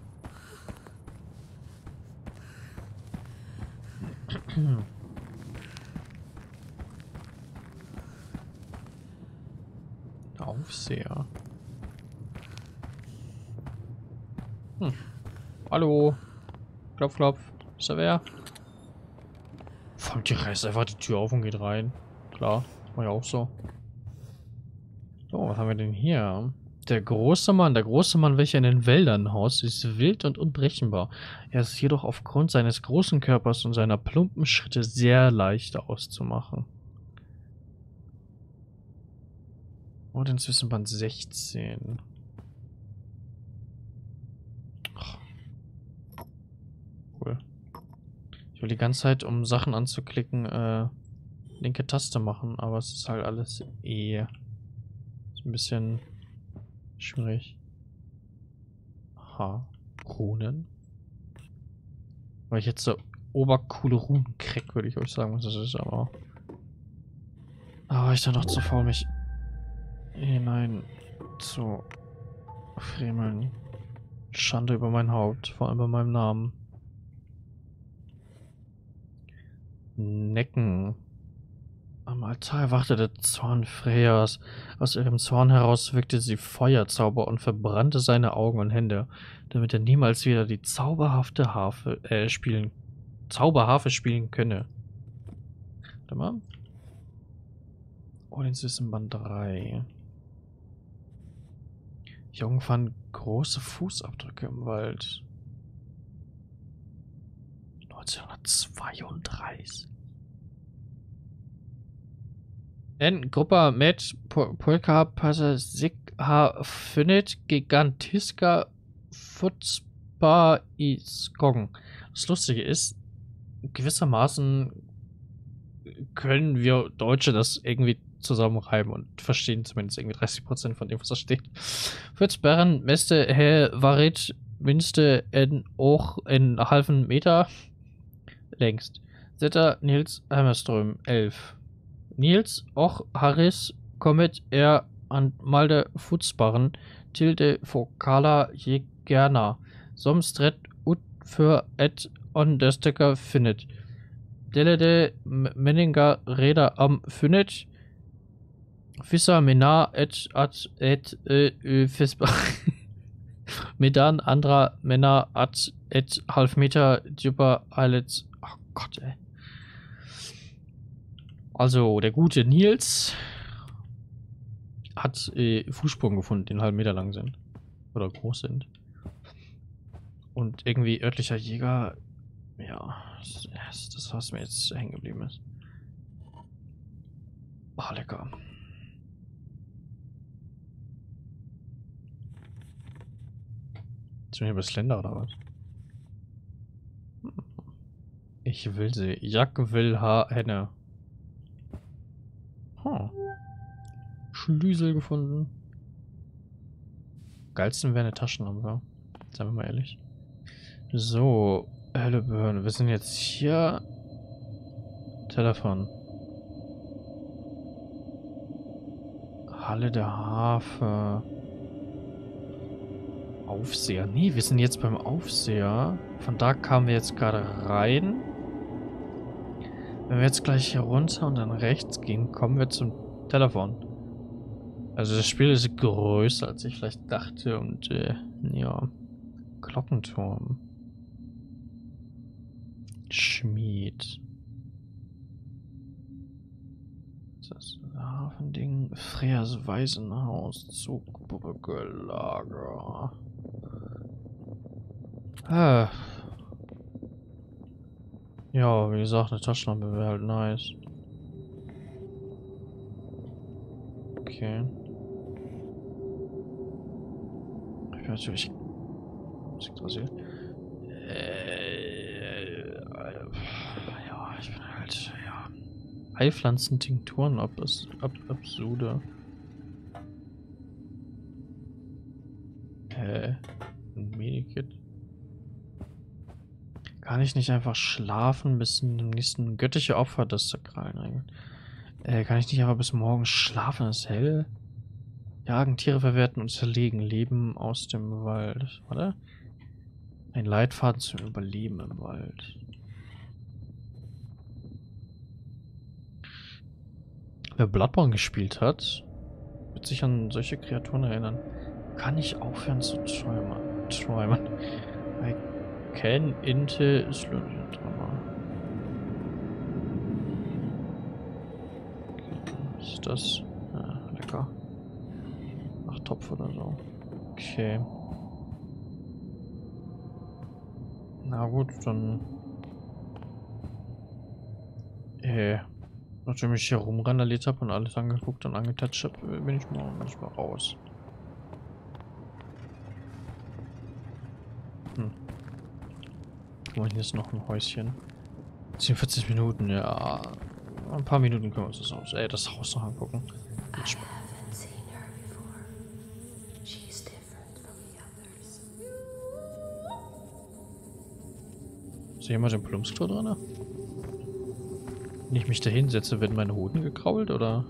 Aufseher. Hm. Hallo. Klopf, klopf. Ist da wer? Vor allem die reißt einfach die Tür auf und geht rein. Klar, das war ja auch so. So, was haben wir denn hier? Der große Mann, der große Mann, welcher in den Wäldern haust, ist wild und unberechenbar. Er ist jedoch aufgrund seines großen Körpers und seiner plumpen Schritte sehr leicht auszumachen. Ordenswissenband sechzehn. Ach. Cool. Ich will die ganze Zeit, um Sachen anzuklicken, äh, linke Taste machen, aber es ist halt alles eh. Ist ein bisschen schwierig. Aha. Runen. Weil ich jetzt so obercoole Runen krieg, würde ich euch sagen, was das ist, aber. Aber ich dann noch zu faul, mich hinein zu fremeln. Schande über mein Haupt, vor allem bei meinem Namen. Necken. Am Altar erwachte der Zorn Freyas. Aus ihrem Zorn heraus wirkte sie Feuerzauber und verbrannte seine Augen und Hände, damit er niemals wieder die zauberhafte Harfe äh, spielen, Zauberharfe spielen könne. Warte mal. Ordenswissenband drei. Jungen fanden große Fußabdrücke im Wald. neunzehnhundertzweiunddreißig. En Gruppe mit Polka Pasasik ha findet Gigantiska Futzpa Iskong. Das Lustige ist, gewissermaßen können wir Deutsche das irgendwie zusammenreiben und verstehen zumindest irgendwie dreißig Prozent von dem, was da steht. Futzbären Meste He Warit Minste en auch en halben Meter längst. Setter Nils Hammerström elf. Nils och Harris kommet er an Malde Futzbaren tilde Fokala je gerna. Somstret ut für et on der Stecker findet. Delle de Menninger Räder am findet. Fissa mena et at et ö fisbar. Medan andra Männer at et half Meter djuper eilet. Ach Gott, ey. Also, der gute Nils hat äh, Fußspuren gefunden, die einen halben Meter lang sind. Oder groß sind. Und irgendwie örtlicher Jäger. Ja, das ist das, was mir jetzt hängen geblieben ist. Ah, oh, lecker. Sind wir hier bei Slender oder was? Ich will sie. Jack will ha Henne. Huh. Schlüssel gefunden. Geilsten wäre eine Taschenlampe. Seien wir mal ehrlich. So, helle Behörde. Wir sind jetzt hier. Telefon. Halle der Harfe. Aufseher. Nee, wir sind jetzt beim Aufseher. Von da kamen wir jetzt gerade rein. Wenn wir jetzt gleich hier runter und dann rechts gehen, kommen wir zum Telefon. Also das Spiel ist größer, als ich vielleicht dachte. Und äh, ja. Glockenturm. Schmied. Das Hafending, Freers Waisenhaus, Zugbrücke, Lager. Ah. Ja, wie gesagt, eine Taschenlampe wäre halt nice. Okay. Ich bin natürlich Musik interessiert. Äh, ja, ich bin halt, ja. Heilpflanzentinkturen, ob das ab, absurde. Hä? Ein Medikit? Kann ich nicht einfach schlafen bis zum nächsten göttliche Opfer des Sakralen? Äh, kann ich nicht einfach bis morgen schlafen? Es ist hell. Jagen, Tiere verwerten und zerlegen. Leben aus dem Wald. Warte. Ein Leitfaden zum Überleben im Wald. Wer Bloodborne gespielt hat, wird sich an solche Kreaturen erinnern. Kann ich aufhören zu träumen? Träumen. I can Intel ist Was ist das? Ja, lecker. Ach, Topf oder so. Okay. Na gut, dann. Äh. Nachdem ich hier rumrandaliert habe und alles angeguckt und angetatscht habe, bin ich mal, bin ich mal raus. Hm. Guck mal, hier ist noch ein Häuschen. vierzig Minuten, ja. Ein paar Minuten können wir uns das Haus, ey, das Haus noch angucken. Ist hier jemand im Plumpsklo drin? Wenn ich mich da hinsetze, werden meine Hoden gekrault, oder?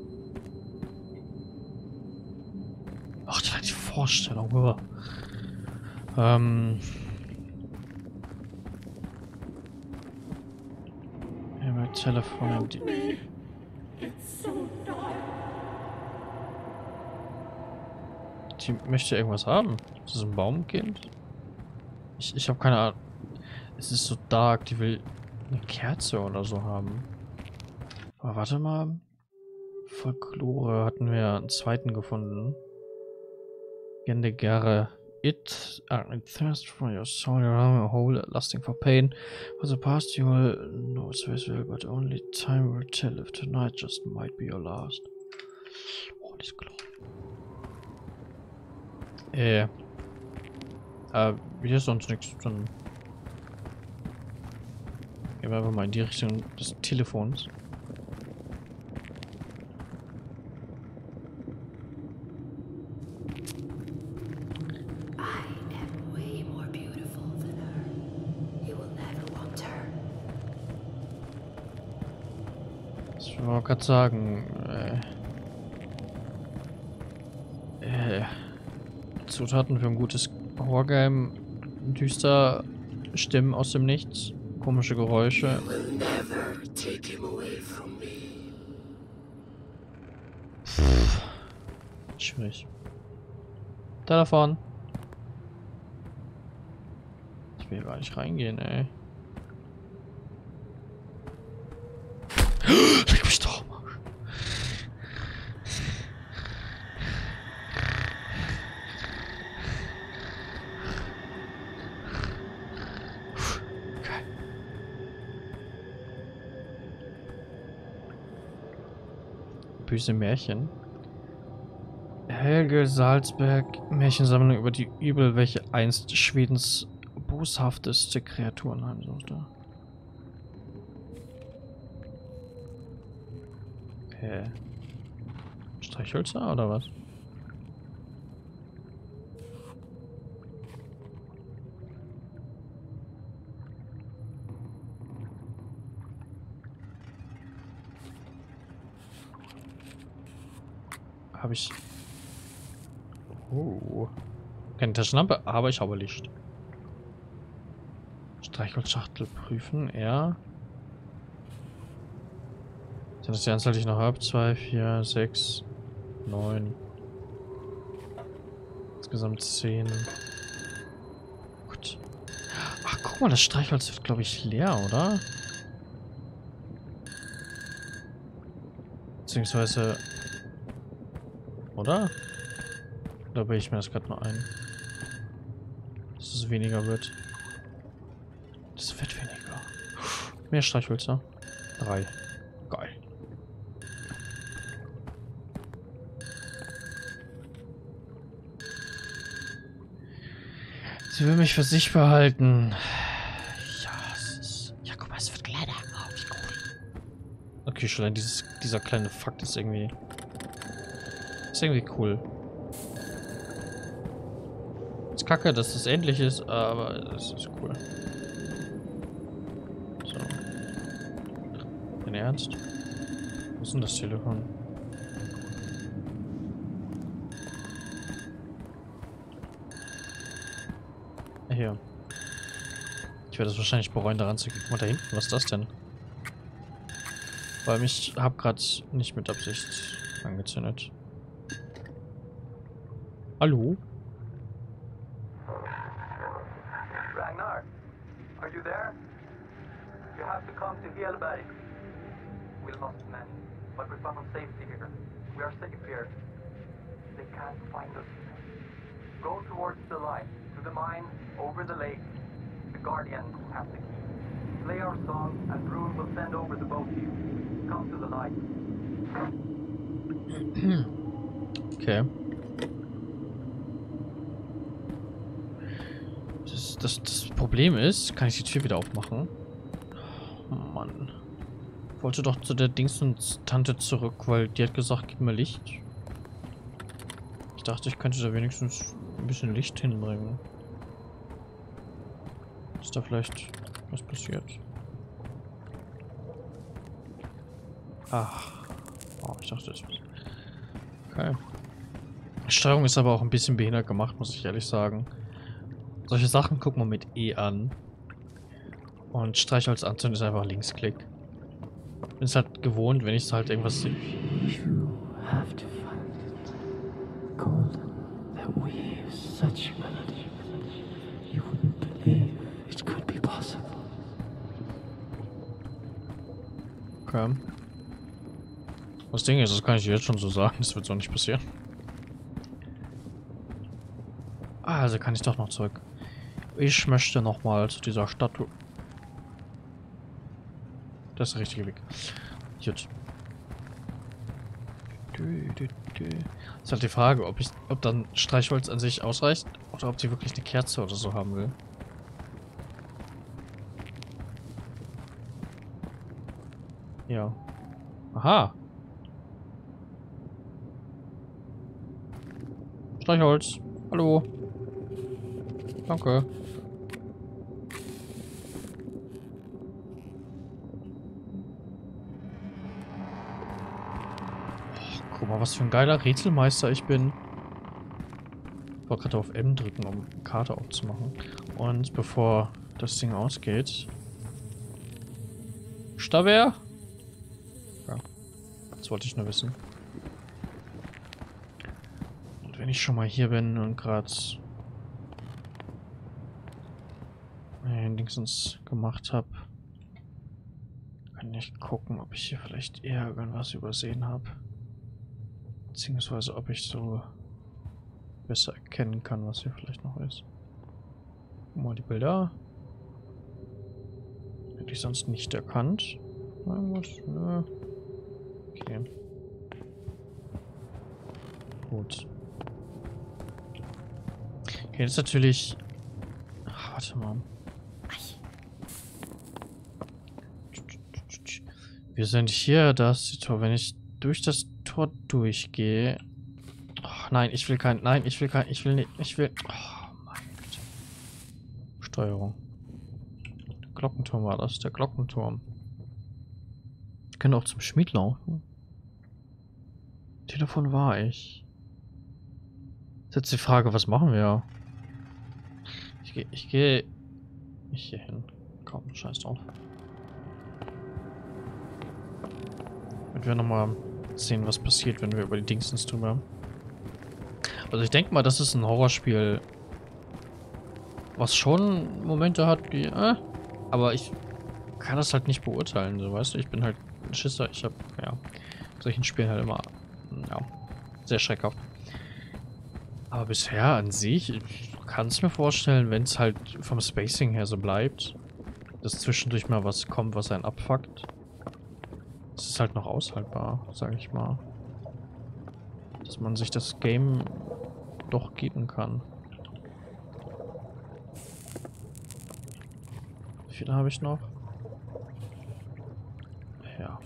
Ach, die Vorstellung. Oh. Ähm. Ja, mein Telefon. Die, die möchte irgendwas haben. Ist das ein Baumkind? Ich, ich habe keine Ahnung. Es ist so dark, die will eine Kerze oder so haben. Aber warte mal. Folklore hatten wir einen zweiten gefunden. Gendegare. It, uh, it thirsts for your soul, your arm, a hole, lasting for pain. For the past you will know it's very well, but only time will tell if tonight just might be your last. Oh, das ist klar. Äh. Äh, hier ist sonst nichts. Dann gehen wir einfach mal in die Richtung des Telefons. Ich wollte gerade sagen, äh, äh, Zutaten für ein gutes Horrorgame, düster Stimmen aus dem Nichts, komische Geräusche. Pff, schwierig. Telefon. Ich will gar nicht reingehen, ey. Leg mich doch mal. Okay. Böse Märchen. Helge Salzberg, Märchensammlung über die Übel, welche einst Schwedens boshafteste Kreaturen heimsuchte. Hä? Streichhölzer oder was? Habe ich... Oh. Keine Taschenlampe, aber ich habe Licht. Streichholzschachtel prüfen, ja. Sind das die Anzahl, die ich noch habe? zwei, vier, sechs, neun. Insgesamt zehn. Gut. Ach, guck mal, das Streichholz wird, glaube ich, leer, oder? Beziehungsweise... Oder? Da bilde ich mir das gerade nur ein. Dass es weniger wird. Das wird weniger. Mehr Streichhölzer. Drei. Geil. Sie will mich für sich behalten. Ja, es ist... Ja, guck mal, es wird kleiner. Oh, wie cool. Okay, schon dieses, dieser kleine Fakt ist irgendwie... Ist irgendwie cool. Ist kacke, dass das ähnlich ist, aber es ist cool. So. Dein Ernst? Wo ist denn das Telefon? Hier. Ich werde es wahrscheinlich bereuen, daran zu gehen. Guck mal da hinten, was ist das denn? Weil ich habe gerade nicht mit Absicht angezündet. Hallo? Ragnar, are you there? You have to come to Helberg. We lost men, but we found safety here. We are safe here. They can't find us. Go towards the light, to the mine, over the lake. The Guardian has the key. Play our song, and Brune will send over the boat to you. Come to the light. Okay. Das, das, das Problem ist, kann ich die Tür wieder aufmachen? Oh Mann. Ich wollte doch zu der Dingsens-Tante zurück, weil die hat gesagt, gib mir Licht. Ich dachte, ich könnte da wenigstens ein bisschen Licht hinbringen. Ist da vielleicht was passiert? Ach. Oh, ich dachte, das ist... Okay. Die Steuerung ist aber auch ein bisschen behindert gemacht, muss ich ehrlich sagen. Solche Sachen gucken wir mit E an. Und Streichholz anzünden ist einfach Linksklick. Bin es halt gewohnt, wenn ich halt irgendwas sehe. You have to find it. Golden, that weaves such melody. You wouldn't believe it could be possible. Okay. Das Ding ist, das kann ich jetzt schon so sagen, das wird so nicht passieren. Ah, also kann ich doch noch zurück. Ich möchte nochmal zu dieser Statue. Das ist der richtige Weg. Gut. Ist halt die Frage, ob ich, ob dann Streichholz an sich ausreicht oder ob sie wirklich eine Kerze oder so haben will. Ja. Aha. Streichholz. Hallo. Danke. Oh, guck mal, was für ein geiler Rätselmeister ich bin. Ich wollte gerade auf M drücken, um eine Karte aufzumachen. Und bevor das Ding ausgeht... Staver? Ja. Das wollte ich nur wissen. Und wenn ich schon mal hier bin und gerade... Dingsens gemacht habe, kann ich gucken, ob ich hier vielleicht irgendwas übersehen habe. Beziehungsweise ob ich so besser erkennen kann, was hier vielleicht noch ist. Guck mal die Bilder. Hätte ich sonst nicht erkannt. Irgendwas? Nö. Okay. Gut. Okay, jetzt natürlich... Ach, warte mal. Wir sind hier, das Tor. Wenn ich durch das Tor durchgehe... Oh, nein, ich will kein... Nein, ich will kein... Ich will nicht... Ich will... Oh, mein Gott. Steuerung. Der Glockenturm war das. Der Glockenturm. Ich könnte auch zum Schmied laufen. Telefon war ich. Jetzt die Frage, was machen wir? Ich gehe... Ich gehe... Nicht hier hin. Komm, scheiß drauf. Und wir nochmal sehen, was passiert, wenn wir über die Dingsens drüber. Also ich denke mal, das ist ein Horrorspiel, was schon Momente hat, die... Äh, aber ich kann das halt nicht beurteilen, so weißt du. Ich bin halt ein Schisser. Ich habe, ja, solchen Spielen halt immer, ja, sehr schreckhaft. Aber bisher an sich, ich kann es mir vorstellen, wenn es halt vom Spacing her so bleibt, dass zwischendurch mal was kommt, was einen abfuckt. Es ist halt noch aushaltbar, sage ich mal. Dass man sich das Game doch geben kann. Wie viele habe ich noch? Ja.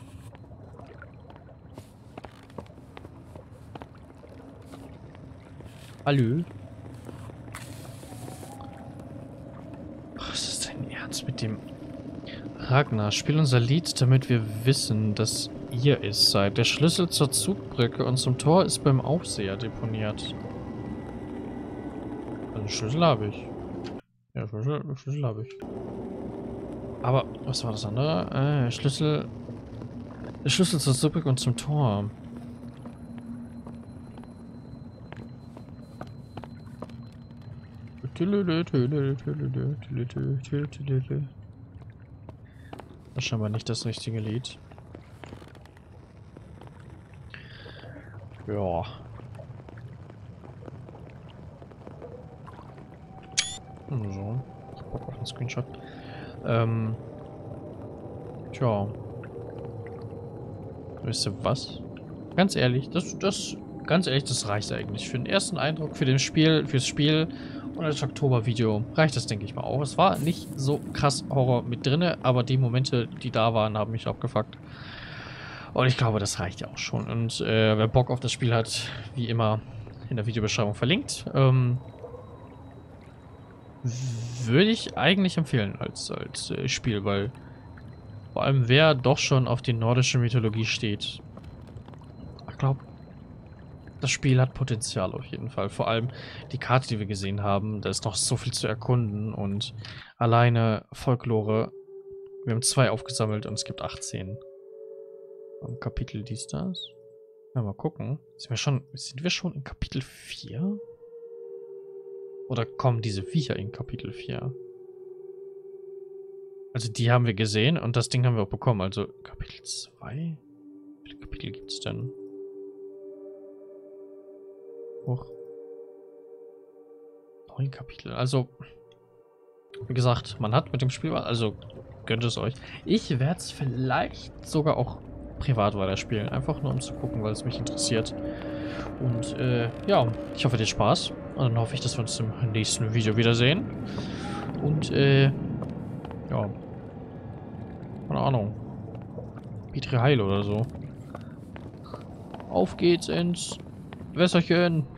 Hallo? Was ist dein Ernst mit dem... Ragnar, spiel unser Lied, damit wir wissen, dass ihr es seid. Der Schlüssel zur Zugbrücke und zum Tor ist beim Aufseher deponiert. Also Schlüssel habe ich. Ja, Schlüssel, Schlüssel habe ich. Aber, was war das andere? Äh, Schlüssel... Der Schlüssel zur Zugbrücke und zum Tor. Das ist scheinbar nicht das richtige Lied. Ja. So. Ich brauche auch einen Screenshot. Ähm. Tja. Wisst ihr was? Ganz ehrlich, das, das, ganz ehrlich, das reicht eigentlich. Für den ersten Eindruck, für den Spiel, fürs Spiel und das Oktober-Video reicht das, denke ich mal, auch. Es war nicht so krass Horror mit drinne, aber die Momente, die da waren, haben mich abgefuckt. Und ich glaube, das reicht ja auch schon. Und äh, wer Bock auf das Spiel hat, wie immer in der Videobeschreibung verlinkt, ähm, würde ich eigentlich empfehlen als, als äh, Spiel, weil vor allem wer doch schon auf die nordische Mythologie steht, ich glaube, das Spiel hat Potenzial auf jeden Fall. Vor allem die Karte, die wir gesehen haben, da ist noch so viel zu erkunden und alleine Folklore, wir haben zwei aufgesammelt und es gibt achtzehn. Ein Kapitel dies, das. Ja, mal gucken. Sind wir schon, sind wir schon in Kapitel vier? Oder kommen diese Viecher in Kapitel vier? Also die haben wir gesehen und das Ding haben wir auch bekommen. Also Kapitel zwei? Wie viele Kapitel gibt es denn? Hoch. Neun Kapitel. Also, wie gesagt, man hat mit dem Spiel, also gönnt es euch. Ich werde es vielleicht sogar auch privat weiterspielen. Einfach nur um zu gucken, weil es mich interessiert. Und äh, ja, ich hoffe, dir Spaß. Und dann hoffe ich, dass wir uns im nächsten Video wiedersehen. Und äh, ja. Keine Ahnung. Petri Heil oder so. Auf geht's ins Wässerchen.